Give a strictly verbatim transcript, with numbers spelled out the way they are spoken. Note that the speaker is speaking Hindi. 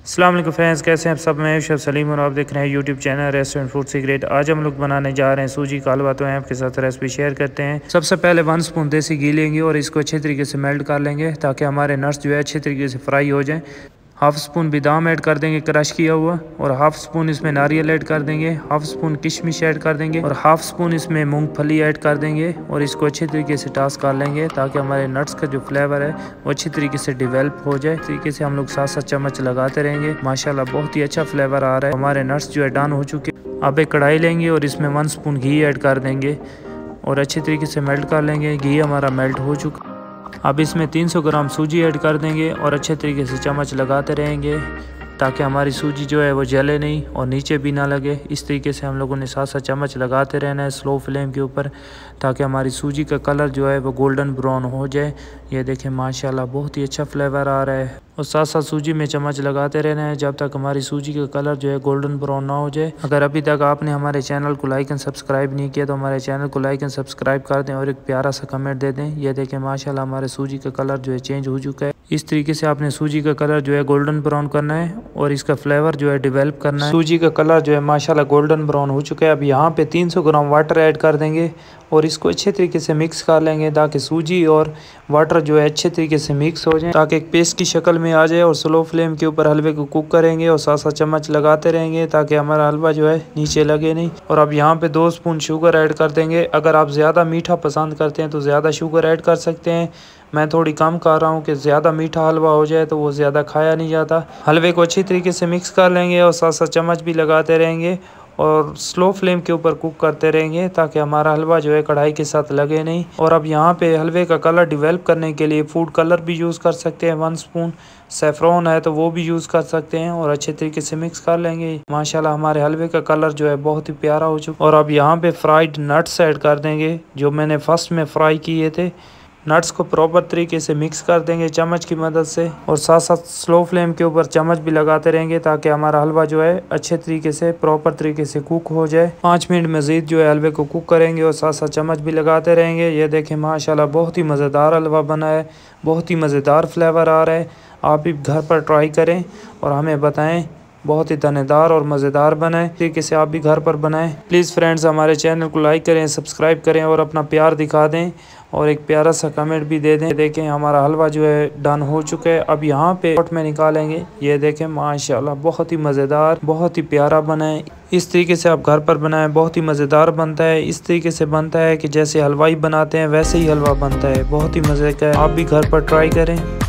अस्सलाम वालेकुम फ्रेंड्स, कैसे हैं आप सब। मैं यूसुफ सलीम और आप देख रहे हैं YouTube channel restaurant food secret. आज हम लोग बनाने जा रहे हैं सूजी का हलवा। तो हैं आपके साथ रेसिपी शेयर करते हैं। सबसे पहले वन स्पून देसी घी लेंगे और इसको अच्छे तरीके से मेल्ट कर लेंगे ताकि हमारे नट्स जो है अच्छे तरीके से फ्राई हो जाएं। हाफ़ स्पून बादाम ऐड कर देंगे क्रश किया हुआ, और हाफ़ स्पून इसमें नारियल ऐड कर देंगे, हाफ़ स्पून किशमिश ऐड कर देंगे और हाफ़ स्पून इसमें मूंगफली ऐड कर देंगे। और इसको अच्छे तरीके से टॉस कर लेंगे ताकि हमारे नट्स का जो फ्लेवर है वो अच्छी तरीके से डेवलप हो जाए। तरीके से हम लोग सात सात चम्मच लगाते रहेंगे। माशाल्लाह बहुत ही अच्छा फ्लेवर आ रहा है। हमारे नट्स जो है डन हो चुके। अब एक कढ़ाई लेंगे और इसमें वन स्पून घी ऐड कर देंगे और अच्छे तरीके से मेल्ट कर लेंगे। घी हमारा मेल्ट हो चुका। अब इसमें तीन सौ ग्राम सूजी ऐड कर देंगे और अच्छे तरीके से चम्मच लगाते रहेंगे ताकि हमारी सूजी जो है वो जले नहीं और नीचे भी ना लगे। इस तरीके से हम लोगों ने साथ साथ चम्मच लगाते रहना है स्लो फ्लेम के ऊपर ताकि हमारी सूजी का कलर जो है वो गोल्डन ब्राउन हो जाए। ये देखें माशाल्लाह बहुत ही अच्छा फ्लेवर आ रहा है। और साथ साथ सूजी में चम्मच लगाते रहना है जब तक हमारी सूजी का कलर जो है गोल्डन ब्राउन ना हो जाए। अगर अभी तक आपने हमारे चैनल को लाइक एंड सब्सक्राइब नहीं किया तो हमारे चैनल को लाइक एंड सब्सक्राइब कर दें और एक प्यारा सा कमेंट दे दें। ये देखें माशाल्लाह हमारे सूजी का कलर जो है चेंज हो चुका है। इस तरीके से आपने सूजी का कलर जो है गोल्डन ब्राउन करना है और इसका फ्लेवर जो है डेवलप करना है। सूजी का कलर जो है माशाल्लाह गोल्डन ब्राउन हो चुका है। अब यहाँ पे तीन सौ ग्राम वाटर ऐड कर देंगे और इसको अच्छे तरीके से मिक्स कर लेंगे ताकि सूजी और वाटर जो है अच्छे तरीके से मिक्स हो जाए ताकि एक पेस्ट की शक्ल में आ जाए। और स्लो फ्लेम के ऊपर हलवे को कुक करेंगे और साथ साथ चम्मच लगाते रहेंगे ताकि हमारा हलवा जो है नीचे लगे नहीं। और अब यहाँ पे दो स्पून शुगर ऐड कर देंगे। अगर आप ज़्यादा मीठा पसंद करते हैं तो ज़्यादा शुगर ऐड कर सकते हैं। मैं थोड़ी कम कर रहा हूँ कि ज़्यादा मीठा हलवा हो जाए तो वो ज़्यादा खाया नहीं जाता। हलवे को अच्छी तरीके से मिक्स कर लेंगे और साथ साथ चम्मच भी लगाते रहेंगे और स्लो फ्लेम के ऊपर कुक करते रहेंगे ताकि हमारा हलवा जो है कढ़ाई के साथ लगे नहीं। और अब यहाँ पे हलवे का कलर डेवलप करने के लिए फूड कलर भी यूज़ कर सकते हैं। वन स्पून सेफ्रॉन है तो वो भी यूज़ कर सकते हैं और अच्छे तरीके से मिक्स कर लेंगे। माशाल्लाह हमारे हलवे का कलर जो है बहुत ही प्यारा हो चुका। और अब यहाँ पे फ्राइड नट्स ऐड कर देंगे जो मैंने फर्स्ट में फ्राई किए थे। नट्स को प्रॉपर तरीके से मिक्स कर देंगे चम्मच की मदद से और साथ साथ स्लो फ्लेम के ऊपर चम्मच भी लगाते रहेंगे ताकि हमारा हलवा जो है अच्छे तरीके से प्रॉपर तरीके से कुक हो जाए। पाँच मिनट मज़ीद जो है हलवे को कुक करेंगे और साथ साथ चम्मच भी लगाते रहेंगे। ये देखें माशाल्लाह बहुत ही मज़ेदार हलवा बना है। बहुत ही मज़ेदार फ्लेवर आ रहा है। आप भी घर पर ट्राई करें और हमें बताएँ। बहुत ही दानेदार और मज़ेदार बनाएं। तरीके से आप भी घर पर बनाएं। प्लीज़ फ्रेंड्स हमारे चैनल को लाइक करें, सब्सक्राइब करें और अपना प्यार दिखा दें और एक प्यारा सा कमेंट भी दे दें। देखें हमारा हलवा जो है डन हो चुका है। अब यहाँ पे पॉट में निकालेंगे। ये देखें माशाल्लाह बहुत ही मज़ेदार बहुत ही प्यारा बना है। इस तरीके से आप घर पर बनाएं, बहुत ही मज़ेदार बनता है। इस तरीके से बनता है कि जैसे हलवाई बनाते हैं वैसे ही हलवा बनता है। बहुत ही मज़े का है। आप भी घर पर ट्राई करें।